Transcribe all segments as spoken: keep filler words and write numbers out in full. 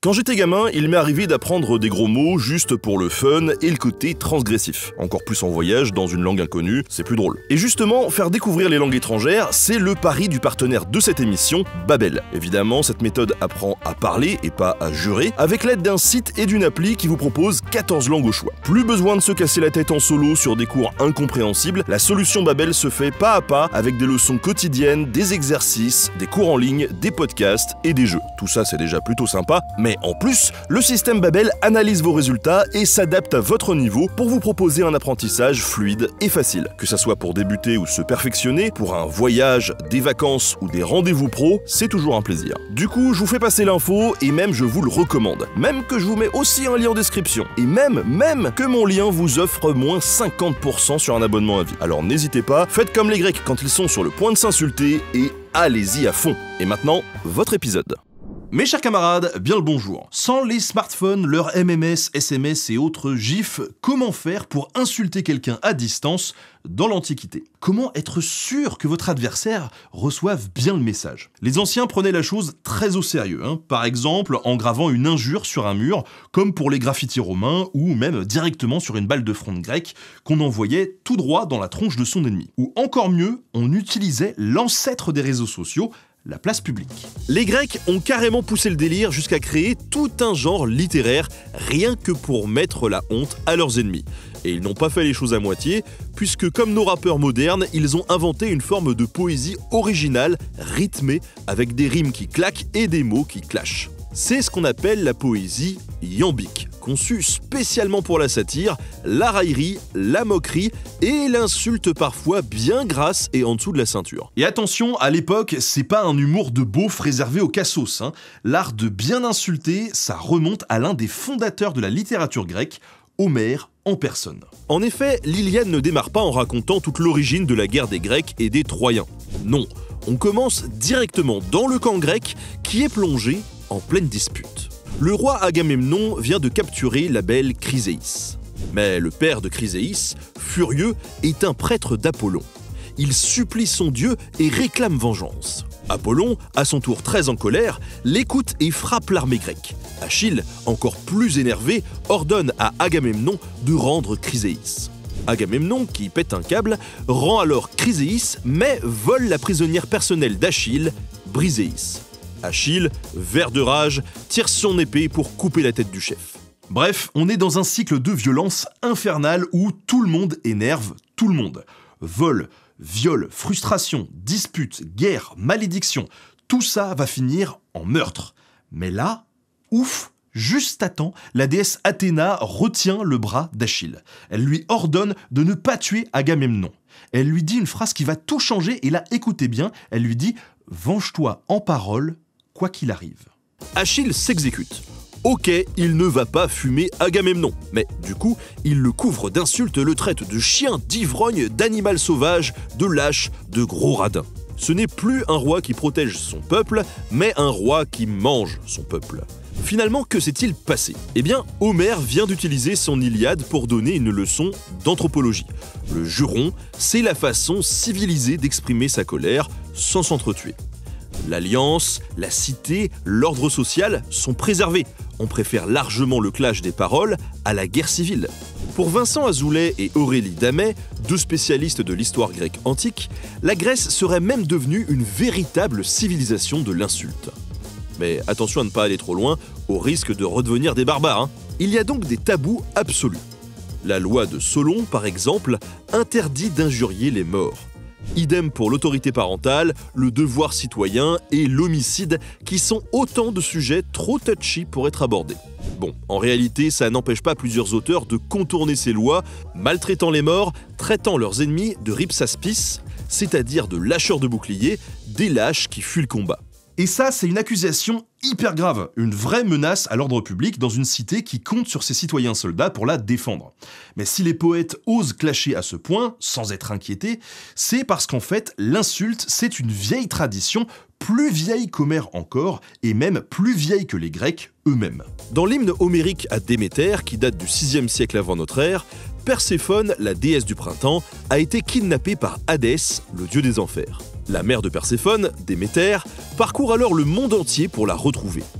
Quand j'étais gamin, il m'est arrivé d'apprendre des gros mots juste pour le fun et le côté transgressif. Encore plus en voyage, dans une langue inconnue, c'est plus drôle. Et justement, faire découvrir les langues étrangères, c'est le pari du partenaire de cette émission, Babbel. Évidemment, cette méthode apprend à parler et pas à jurer, avec l'aide d'un site et d'une appli qui vous propose quatorze langues au choix. Plus besoin de se casser la tête en solo sur des cours incompréhensibles, la solution Babbel se fait pas à pas avec des leçons quotidiennes, des exercices, des cours en ligne, des podcasts et des jeux. Tout ça, c'est déjà plutôt sympa, mais en plus, le système Babbel analyse vos résultats et s'adapte à votre niveau pour vous proposer un apprentissage fluide et facile. Que ça soit pour débuter ou se perfectionner, pour un voyage, des vacances ou des rendez-vous pro, c'est toujours un plaisir. Du coup, je vous fais passer l'info et même je vous le recommande. Même que je vous mets aussi un lien en description. Et même, même que mon lien vous offre moins cinquante pour cent sur un abonnement à vie. Alors n'hésitez pas, faites comme les Grecs quand ils sont sur le point de s'insulter et allez-y à fond. Et maintenant, votre épisode. Mes chers camarades, bien le bonjour. Sans les smartphones, leurs M M S, S M S et autres gifs, comment faire pour insulter quelqu'un à distance dans l'Antiquité? Comment être sûr que votre adversaire reçoive bien le message? Les anciens prenaient la chose très au sérieux, hein. Par exemple en gravant une injure sur un mur, comme pour les graffitis romains, ou même directement sur une balle de fronde grecque qu'on envoyait tout droit dans la tronche de son ennemi. Ou encore mieux, on utilisait l'ancêtre des réseaux sociaux, la place publique. Les Grecs ont carrément poussé le délire jusqu'à créer tout un genre littéraire, rien que pour mettre la honte à leurs ennemis. Et ils n'ont pas fait les choses à moitié, puisque comme nos rappeurs modernes, ils ont inventé une forme de poésie originale, rythmée, avec des rimes qui claquent et des mots qui clashent. C'est ce qu'on appelle la poésie iambique, conçue spécialement pour la satire, la raillerie, la moquerie et l'insulte parfois bien grasse et en dessous de la ceinture. Et attention, à l'époque, c'est pas un humour de beauf réservé aux cassos, hein. L'art de bien insulter, ça remonte à l'un des fondateurs de la littérature grecque, Homère en personne. En effet, l'Iliade ne démarre pas en racontant toute l'origine de la guerre des Grecs et des Troyens. Non, on commence directement dans le camp grec qui est plongé en pleine dispute. Le roi Agamemnon vient de capturer la belle Chryséis. Mais le père de Chryséis, furieux, est un prêtre d'Apollon. Il supplie son dieu et réclame vengeance. Apollon, à son tour très en colère, l'écoute et frappe l'armée grecque. Achille, encore plus énervé, ordonne à Agamemnon de rendre Chryséis. Agamemnon, qui pète un câble, rend alors Chryséis, mais vole la prisonnière personnelle d'Achille, Briséis. Achille, vert de rage, tire son épée pour couper la tête du chef. Bref, on est dans un cycle de violence infernale où tout le monde énerve tout le monde. Vol, viol, frustration, dispute, guerre, malédiction, tout ça va finir en meurtre. Mais là, ouf, juste à temps, la déesse Athéna retient le bras d'Achille. Elle lui ordonne de ne pas tuer Agamemnon. Elle lui dit une phrase qui va tout changer et là, écoutez bien, elle lui dit « Venge-toi en parole, quoi qu'il arrive ». Achille s'exécute. Ok, il ne va pas fumer Agamemnon, mais du coup, il le couvre d'insultes, le traite de chien, d'ivrogne, d'animal sauvage, de lâche, de gros radin. Ce n'est plus un roi qui protège son peuple, mais un roi qui mange son peuple. Finalement, que s'est-il passé? Eh bien, Homère vient d'utiliser son Iliade pour donner une leçon d'anthropologie. Le juron, c'est la façon civilisée d'exprimer sa colère sans s'entretuer. L'alliance, la cité, l'ordre social sont préservés. On préfère largement le clash des paroles à la guerre civile. Pour Vincent Azoulay et Aurélie Damet, deux spécialistes de l'histoire grecque antique, la Grèce serait même devenue une véritable civilisation de l'insulte. Mais attention à ne pas aller trop loin, au risque de redevenir des barbares, hein. Il y a donc des tabous absolus. La loi de Solon, par exemple, interdit d'injurier les morts. Idem pour l'autorité parentale, le devoir citoyen et l'homicide, qui sont autant de sujets trop touchy pour être abordés. Bon, en réalité, ça n'empêche pas plusieurs auteurs de contourner ces lois, maltraitant les morts, traitant leurs ennemis de ripsaspis, c'est-à-dire de lâcheurs de boucliers, des lâches qui fuient le combat. Et ça, c'est une accusation hyper grave, une vraie menace à l'ordre public dans une cité qui compte sur ses citoyens soldats pour la défendre. Mais si les poètes osent clasher à ce point, sans être inquiétés, c'est parce qu'en fait, l'insulte, c'est une vieille tradition, plus vieille qu'Homère encore, et même plus vieille que les Grecs eux-mêmes. Dans l'hymne homérique à Déméter, qui date du sixième siècle avant notre ère, Perséphone, la déesse du printemps, a été kidnappée par Hadès, le dieu des enfers. La mère de Perséphone, Déméter, parcourt alors le monde entier pour la retrouver.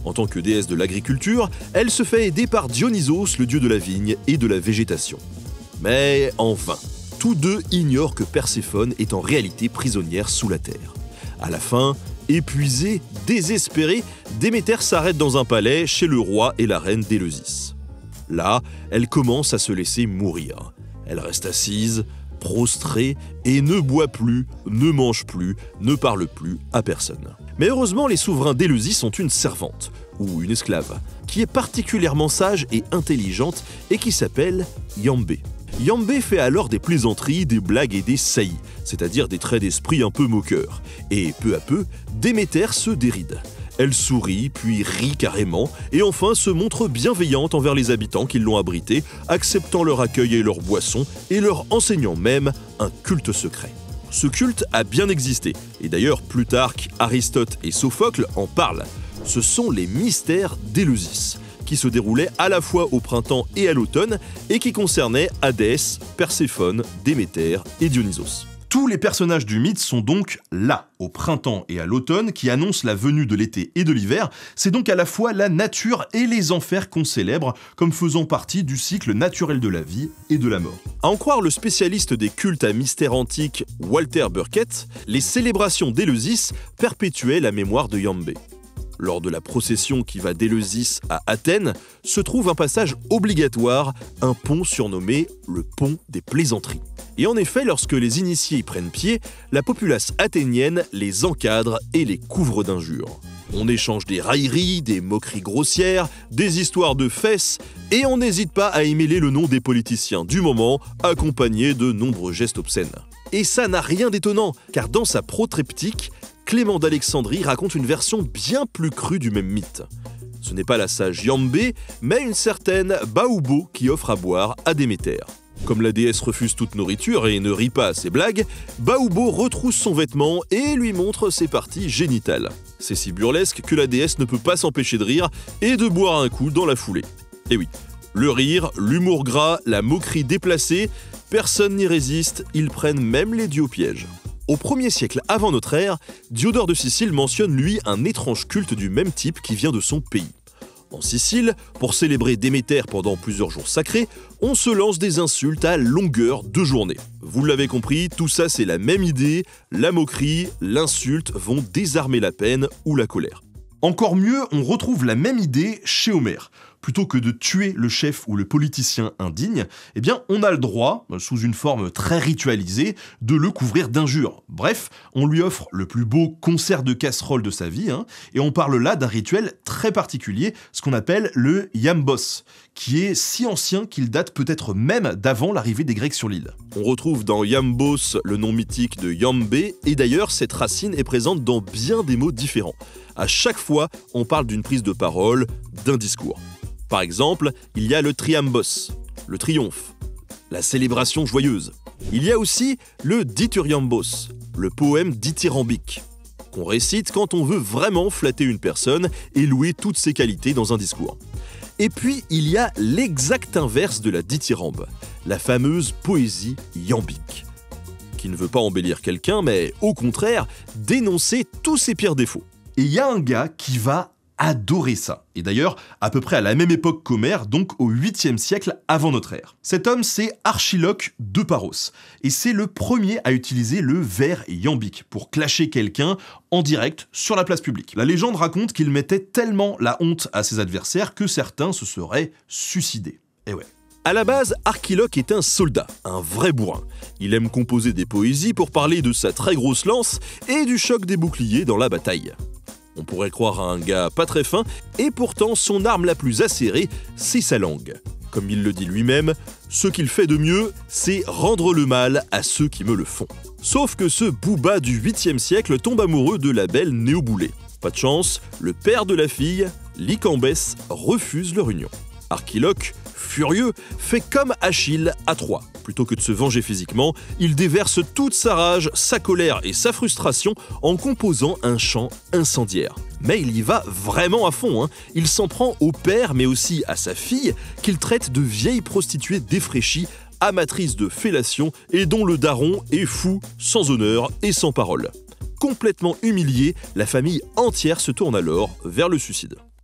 En tant que déesse de l'agriculture, elle se fait aider par Dionysos, le dieu de la vigne et de la végétation. Mais en vain. Tous deux ignorent que Perséphone est en réalité prisonnière sous la terre. À la fin, épuisée, désespérée, Déméter s'arrête dans un palais chez le roi et la reine d'Éleusis. Là, elle commence à se laisser mourir. Elle reste assise, prostrée, et ne boit plus, ne mange plus, ne parle plus à personne. Mais heureusement, les souverains d'Éleusis ont une servante, ou une esclave, qui est particulièrement sage et intelligente et qui s'appelle Yambé. Yambé fait alors des plaisanteries, des blagues et des saillies, c'est-à-dire des traits d'esprit un peu moqueurs. Et peu à peu, Déméter se déride. Elle sourit, puis rit carrément, et enfin se montre bienveillante envers les habitants qui l'ont abritée, acceptant leur accueil et leur boisson, et leur enseignant même un culte secret. Ce culte a bien existé, et d'ailleurs Plutarque, Aristote et Sophocle en parlent. Ce sont les mystères d'Éleusis, qui se déroulaient à la fois au printemps et à l'automne, et qui concernaient Hadès, Perséphone, Déméter et Dionysos. Tous les personnages du mythe sont donc là, au printemps et à l'automne, qui annoncent la venue de l'été et de l'hiver. C'est donc à la fois la nature et les enfers qu'on célèbre, comme faisant partie du cycle naturel de la vie et de la mort. À en croire le spécialiste des cultes à mystère antique Walter Burkett, les célébrations d'Éleusis perpétuaient la mémoire de Yambé. Lors de la procession qui va d'Éleusis à Athènes, se trouve un passage obligatoire, un pont surnommé le pont des plaisanteries. Et en effet, lorsque les initiés y prennent pied, la populace athénienne les encadre et les couvre d'injures. On échange des railleries, des moqueries grossières, des histoires de fesses, et on n'hésite pas à émêler le nom des politiciens du moment, accompagnés de nombreux gestes obscènes. Et ça n'a rien d'étonnant, car dans sa protreptique, Clément d'Alexandrie raconte une version bien plus crue du même mythe. Ce n'est pas la sage Yambé, mais une certaine Baoubo qui offre à boire à Déméter. Comme la déesse refuse toute nourriture et ne rit pas à ses blagues, Baoubo retrousse son vêtement et lui montre ses parties génitales. C'est si burlesque que la déesse ne peut pas s'empêcher de rire et de boire un coup dans la foulée. Et oui, le rire, l'humour gras, la moquerie déplacée, personne n'y résiste, ils prennent même les dieux au piège. Au premier siècle avant notre ère, Diodore de Sicile mentionne lui un étrange culte du même type qui vient de son pays. En Sicile, pour célébrer Déméter pendant plusieurs jours sacrés, on se lance des insultes à longueur de journée. Vous l'avez compris, tout ça c'est la même idée, la moquerie, l'insulte vont désarmer la peine ou la colère. Encore mieux, on retrouve la même idée chez Homère. Plutôt que de tuer le chef ou le politicien indigne, eh bien on a le droit, sous une forme très ritualisée, de le couvrir d'injures. Bref, on lui offre le plus beau concert de casserole de sa vie, hein, et on parle là d'un rituel très particulier, ce qu'on appelle le Yambos, qui est si ancien qu'il date peut-être même d'avant l'arrivée des Grecs sur l'île. On retrouve dans Yambos le nom mythique de Yambé, et d'ailleurs cette racine est présente dans bien des mots différents. À chaque fois, on parle d'une prise de parole, d'un discours. Par exemple, il y a le triambos, le triomphe, la célébration joyeuse. Il y a aussi le dithyrambios, le poème dithyrambique, qu'on récite quand on veut vraiment flatter une personne et louer toutes ses qualités dans un discours. Et puis, il y a l'exact inverse de la dithyrambe, la fameuse poésie iambique, qui ne veut pas embellir quelqu'un, mais au contraire, dénoncer tous ses pires défauts. Et il y a un gars qui va adorer ça. Et d'ailleurs, à peu près à la même époque qu'Homère, donc au huitième siècle avant notre ère. Cet homme, c'est Archiloque de Paros. Et c'est le premier à utiliser le vers iambique pour clasher quelqu'un en direct sur la place publique. La légende raconte qu'il mettait tellement la honte à ses adversaires que certains se seraient suicidés. Et ouais. À la base, Archiloque est un soldat, un vrai bourrin. Il aime composer des poésies pour parler de sa très grosse lance et du choc des boucliers dans la bataille. On pourrait croire à un gars pas très fin, et pourtant son arme la plus acérée, c'est sa langue. Comme il le dit lui-même, ce qu'il fait de mieux, c'est rendre le mal à ceux qui me le font. Sauf que ce Booba du huitième siècle tombe amoureux de la belle Néobulée. Pas de chance, le père de la fille, Lycambès, refuse leur union. Archiloque, furieux, fait comme Achille à Troie. Plutôt que de se venger physiquement, il déverse toute sa rage, sa colère et sa frustration en composant un chant incendiaire. Mais il y va vraiment à fond, hein. Il s'en prend au père mais aussi à sa fille, qu'il traite de vieille prostituée défraîchie, amatrice de fellation et dont le daron est fou, sans honneur et sans parole. Complètement humiliée, la famille entière se tourne alors vers le suicide.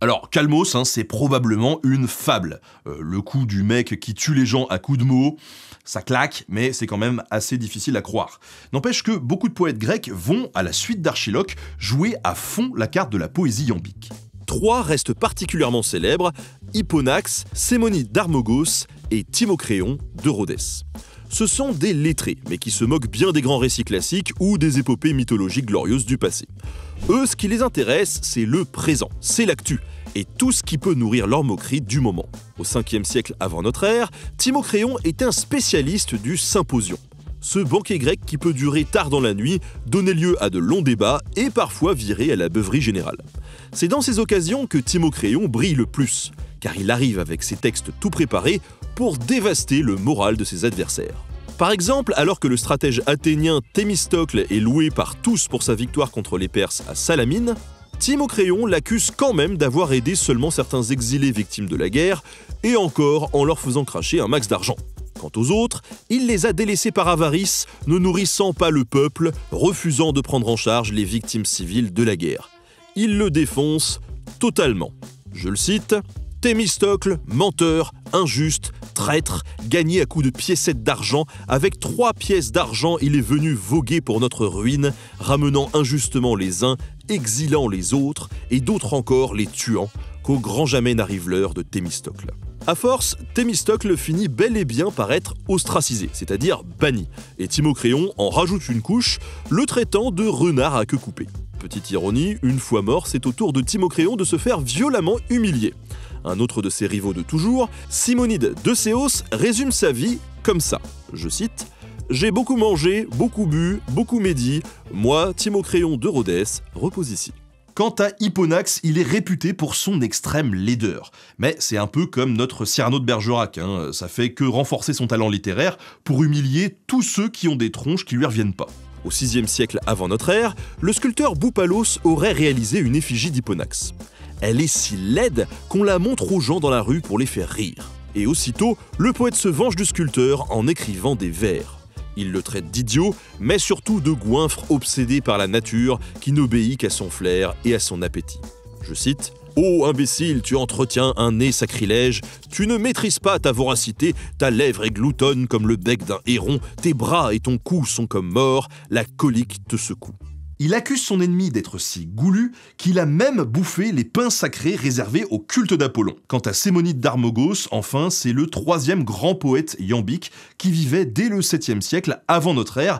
Alors, Calmos, hein, c'est probablement une fable. Euh, le coup du mec qui tue les gens à coups de mots, ça claque, mais c'est quand même assez difficile à croire. N'empêche que beaucoup de poètes grecs vont, à la suite d'Archiloque, jouer à fond la carte de la poésie iambique. Trois restent particulièrement célèbres, Hipponax, Sémonide d'Armogos et Timocréon de Rhodès. Ce sont des lettrés, mais qui se moquent bien des grands récits classiques ou des épopées mythologiques glorieuses du passé. Eux, ce qui les intéresse, c'est le présent, c'est l'actu, et tout ce qui peut nourrir leur moquerie du moment. Au cinquième siècle avant notre ère, Timocréon est un spécialiste du symposion. Ce banquet grec qui peut durer tard dans la nuit, donner lieu à de longs débats et parfois virer à la beuverie générale. C'est dans ces occasions que Timocréon brille le plus, car il arrive avec ses textes tout préparés pour dévaster le moral de ses adversaires. Par exemple, alors que le stratège athénien Thémistocle est loué par tous pour sa victoire contre les Perses à Salamine, Timocréon l'accuse quand même d'avoir aidé seulement certains exilés victimes de la guerre, et encore en leur faisant cracher un max d'argent. Quant aux autres, il les a délaissés par avarice, ne nourrissant pas le peuple, refusant de prendre en charge les victimes civiles de la guerre. Il le défonce totalement. Je le cite, « Thémistocle, menteur, injuste, traître, gagné à coups de piécettes d'argent, avec trois pièces d'argent il est venu voguer pour notre ruine, ramenant injustement les uns, exilant les autres, et d'autres encore les tuant, qu'au grand jamais n'arrive l'heure de Thémistocle. » À force, Thémistocle finit bel et bien par être ostracisé, c'est-à-dire banni, et Timocréon en rajoute une couche, le traitant de renard à queue coupée. Petite ironie, une fois mort, c'est au tour de Timocréon de se faire violemment humilier. Un autre de ses rivaux de toujours, Simonide de Céos, résume sa vie comme ça, je cite « J'ai beaucoup mangé, beaucoup bu, beaucoup médit, moi, Timocréon de Rhodès, repose ici. » Quant à Hipponax, il est réputé pour son extrême laideur. Mais c'est un peu comme notre Cyrano de Bergerac, hein. Ça fait que renforcer son talent littéraire pour humilier tous ceux qui ont des tronches qui lui reviennent pas. Au sixième siècle avant notre ère, le sculpteur Boupalos aurait réalisé une effigie d'Hipponax. Elle est si laide qu'on la montre aux gens dans la rue pour les faire rire. Et aussitôt, le poète se venge du sculpteur en écrivant des vers. Il le traite d'idiot, mais surtout de goinfre obsédé par la nature qui n'obéit qu'à son flair et à son appétit. Je cite « Ô imbécile, tu entretiens un nez sacrilège, tu ne maîtrises pas ta voracité, ta lèvre est gloutonne comme le bec d'un héron, tes bras et ton cou sont comme morts, la colique te secoue. » Il accuse son ennemi d'être si goulu qu'il a même bouffé les pains sacrés réservés au culte d'Apollon. Quant à Sémonide d'Armogos, enfin, c'est le troisième grand poète iambique qui vivait dès le septième siècle avant notre ère,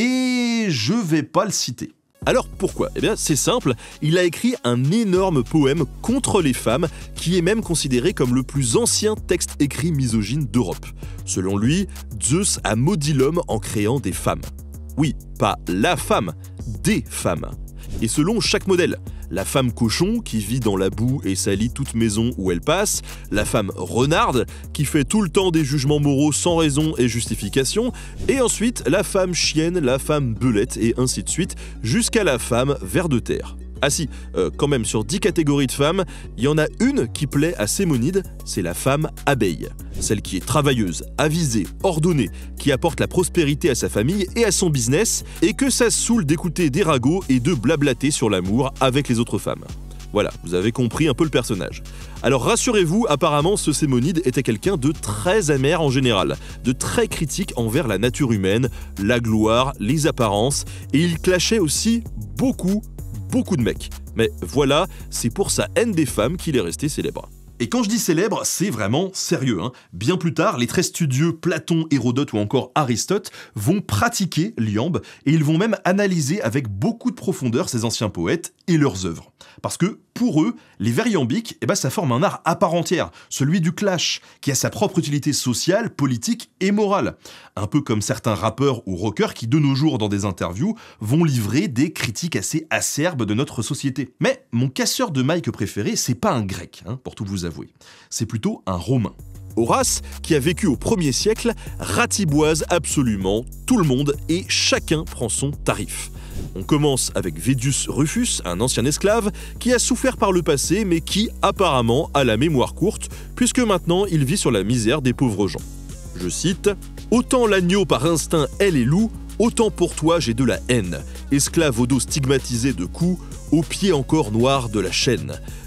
et je vais pas le citer. Alors pourquoi ? Eh bien c'est simple, il a écrit un énorme poème contre les femmes qui est même considéré comme le plus ancien texte écrit misogyne d'Europe. Selon lui, Zeus a maudit l'homme en créant des femmes. Oui, pas la femme, des femmes. Et selon chaque modèle, la femme cochon qui vit dans la boue et salit toute maison où elle passe, la femme renarde qui fait tout le temps des jugements moraux sans raison et justification, et ensuite la femme chienne, la femme belette et ainsi de suite, jusqu'à la femme ver de terre. Ah si, euh, quand même, sur dix catégories de femmes, il y en a une qui plaît à Sémonide, c'est la femme abeille. Celle qui est travailleuse, avisée, ordonnée, qui apporte la prospérité à sa famille et à son business, et que ça saoule d'écouter des ragots et de blablater sur l'amour avec les autres femmes. Voilà, vous avez compris un peu le personnage. Alors rassurez-vous, apparemment ce Sémonide était quelqu'un de très amer en général, de très critique envers la nature humaine, la gloire, les apparences, et il clashait aussi beaucoup, beaucoup de mecs. Mais voilà, c'est pour sa haine des femmes qu'il est resté célèbre. Et quand je dis célèbre, c'est vraiment sérieux, hein. Bien plus tard, les très studieux Platon, Hérodote ou encore Aristote vont pratiquer l'iambe et ils vont même analyser avec beaucoup de profondeur ces anciens poètes et leurs œuvres. Parce que, pour eux, les vers iambiques, eh ben, ça forme un art à part entière, celui du clash, qui a sa propre utilité sociale, politique et morale. Un peu comme certains rappeurs ou rockers qui, de nos jours, dans des interviews, vont livrer des critiques assez acerbes de notre société. Mais mon casseur de mic préféré, c'est pas un grec, hein, pour tout vous avouer. C'est plutôt un romain. Horace, qui a vécu au premier siècle, ratiboise absolument tout le monde et chacun prend son tarif. On commence avec Védius Rufus, un ancien esclave, qui a souffert par le passé mais qui, apparemment, a la mémoire courte, puisque maintenant il vit sur la misère des pauvres gens. Je cite « Autant l'agneau par instinct est les loups, autant pour toi j'ai de la haine, esclave au dos stigmatisé de coups, aux pieds encore noirs de la chaîne.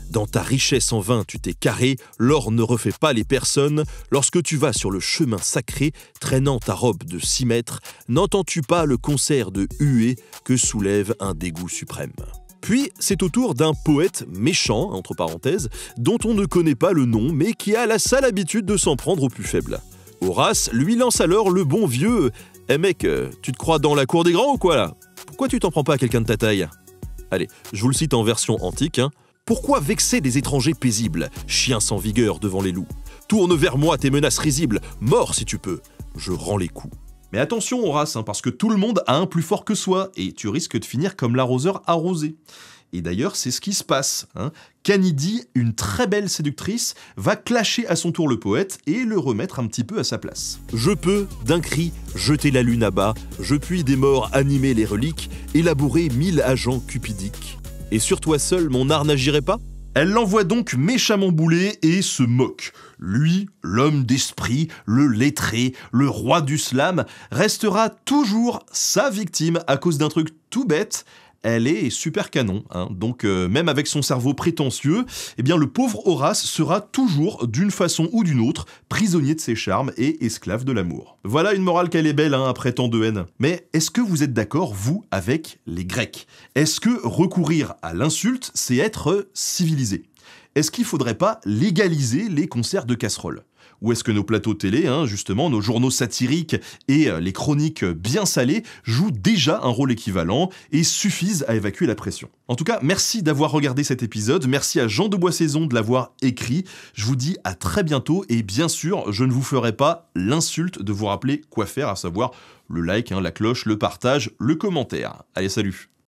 Dans ta richesse en vin, tu t'es carré, l'or ne refait pas les personnes. Lorsque tu vas sur le chemin sacré, traînant ta robe de six mètres, n'entends-tu pas le concert de huées que soulève un dégoût suprême ? Puis, c'est au tour d'un poète méchant, entre parenthèses, dont on ne connaît pas le nom, mais qui a la sale habitude de s'en prendre aux plus faibles. Horace lui lance alors le bon vieux « Eh mec, tu te crois dans la cour des grands ou quoi là ? Pourquoi tu t'en prends pas à quelqu'un de ta taille ?» Allez, je vous le cite en version antique, hein. « Pourquoi vexer des étrangers paisibles, chiens sans vigueur devant les loups ? Tourne vers moi tes menaces risibles, mors si tu peux, je rends les coups. » Mais attention Horace, hein, parce que tout le monde a un plus fort que soi, et tu risques de finir comme l'arroseur arrosé. Et d'ailleurs, c'est ce qui se passe. Hein. Candide, une très belle séductrice, va clasher à son tour le poète et le remettre un petit peu à sa place. « Je peux, d'un cri, jeter la lune à bas, je puis des morts animer les reliques, élaborer mille agents cupidiques. Et sur toi seul, mon art n'agirait pas ?» Elle l'envoie donc méchamment bouler et se moque. Lui, l'homme d'esprit, le lettré, le roi du slam, restera toujours sa victime à cause d'un truc tout bête. Elle est super canon, hein. Donc euh, même avec son cerveau prétentieux, eh bien le pauvre Horace sera toujours, d'une façon ou d'une autre, prisonnier de ses charmes et esclave de l'amour. Voilà une morale qu'elle est belle, hein, après tant de haine. Mais est-ce que vous êtes d'accord, vous, avec les Grecs ? Est-ce que recourir à l'insulte, c'est être civilisé ? Est-ce qu'il faudrait pas légaliser les concerts de casseroles ? Ou est-ce que nos plateaux télé, hein, justement, nos journaux satiriques et euh, les chroniques bien salées jouent déjà un rôle équivalent et suffisent à évacuer la pression ? En tout cas, merci d'avoir regardé cet épisode, merci à Jean de Boissaison de l'avoir écrit. Je vous dis à très bientôt et bien sûr, je ne vous ferai pas l'insulte de vous rappeler quoi faire, à savoir le like, hein, la cloche, le partage, le commentaire. Allez, salut!